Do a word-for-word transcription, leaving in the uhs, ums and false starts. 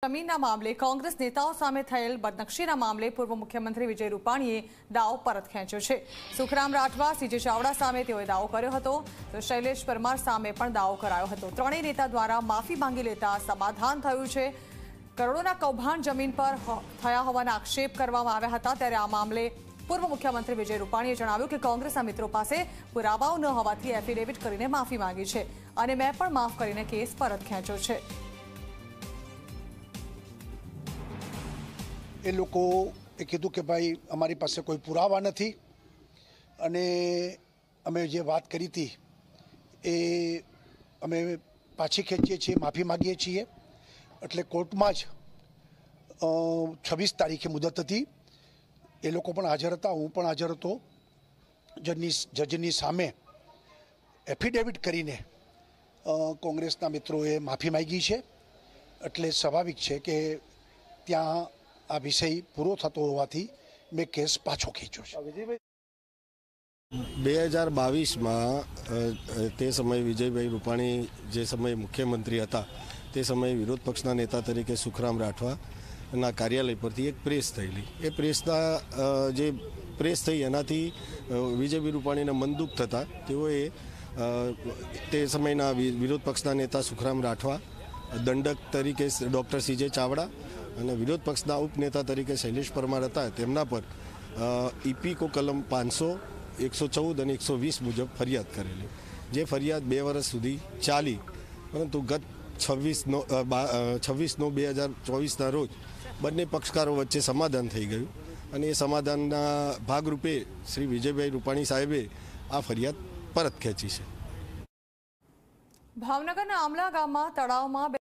જમીનના મામલે કોંગ્રેસ નેતાઓ સામે થયેલ બદનક્ષીના મામલે પૂર્વ મુખ્યમંત્રી વિજય રૂપાણીએ દાવ પરત ખેંચ્યો છે। સુખરામ રાઠવા, સીજે ચાવડા સામે તેઓએ દાવો કર્યો હતો, તો શૈલેષ પરમાર સામે પણ દાવો કરાયો હતો। ત્રણેય નેતા દ્વારા માફી માંગી લેતા સમાધાન થયું છે। કરોડોના કૌભાંડ જમીન પર થયા હોવાના આક્ષેપ કરવામાં આવ્યા હતા, ત્યારે આ મામલે પૂર્વ મુખ્યમંત્રી વિજય રૂપાણીએ જણાવ્યું કે કોંગ્રેસના મિત્રો પાસે પુરાવાઓ ન હોવાથી એફિડેવિટ કરીને માફી માંગી છે અને મેં પણ માફ કરીને કેસ પરત ખેંચ્યો છે। એ લોકોએ કીધું કે ભાઈ અમારી પાસે કોઈ પુરાવા નથી અને અમે જે વાત કરી હતી એ અમે પાછી ખેંચીએ છીએ, માફી માગીએ છીએ। એટલે કોર્ટમાં જ છવ્વીસ તારીખે મુદત હતી, એ લોકો પણ હાજર હતા, હું પણ હાજર હતો। જજની જજની સામે એફિડેવિટ કરીને કોંગ્રેસના મિત્રોએ માફી માગી છે। એટલે સ્વાભાવિક છે કે ત્યાં આ વિષય પૂરો થતો હોવાથી મેં કેસ પાછો ખેંચ્યો છે। બે હજાર બાવીસમાં તે સમયે વિજયભાઈ રૂપાણી જે સમયે મુખ્યમંત્રી હતા તે સમયે વિરોધ પક્ષના નેતા તરીકે સુખરામ રાઠવાના કાર્યાલય પરથી એક પ્રેસ થયેલી। એ પ્રેસના જે પ્રેસ થઈ એનાથી વિજયભાઈ રૂપાણીને મનદુખ થતાં તેઓએ તે સમયના વિરોધ પક્ષના નેતા સુખરામ રાઠવા, દંડક તરીકે ડૉક્ટર સીજે ચાવડા અને વિરોધ પક્ષના ઉપનેતા તરીકે શૈલેષ પરમાર હતા, તેમના પર ઇપીકો કલમ પાંચસો, એકસો ચૌદ અને એકસો વીસ મુજબ ફરિયાદ કરેલી। જે ફરિયાદ બે વર્ષ સુધી ચાલી, પરંતુ ગત છવ્વીસનો છવ્વીસનો બે હજાર ચોવીસના રોજ બંને પક્ષકારો વચ્ચે સમાધાન થઈ ગયું અને એ સમાધાનના ભાગરૂપે શ્રી વિજયભાઈ રૂપાણી સાહેબે આ ફરિયાદ પરત ખેંચી છે। ભાવનગરના આમલા ગામમાં તળાવમાં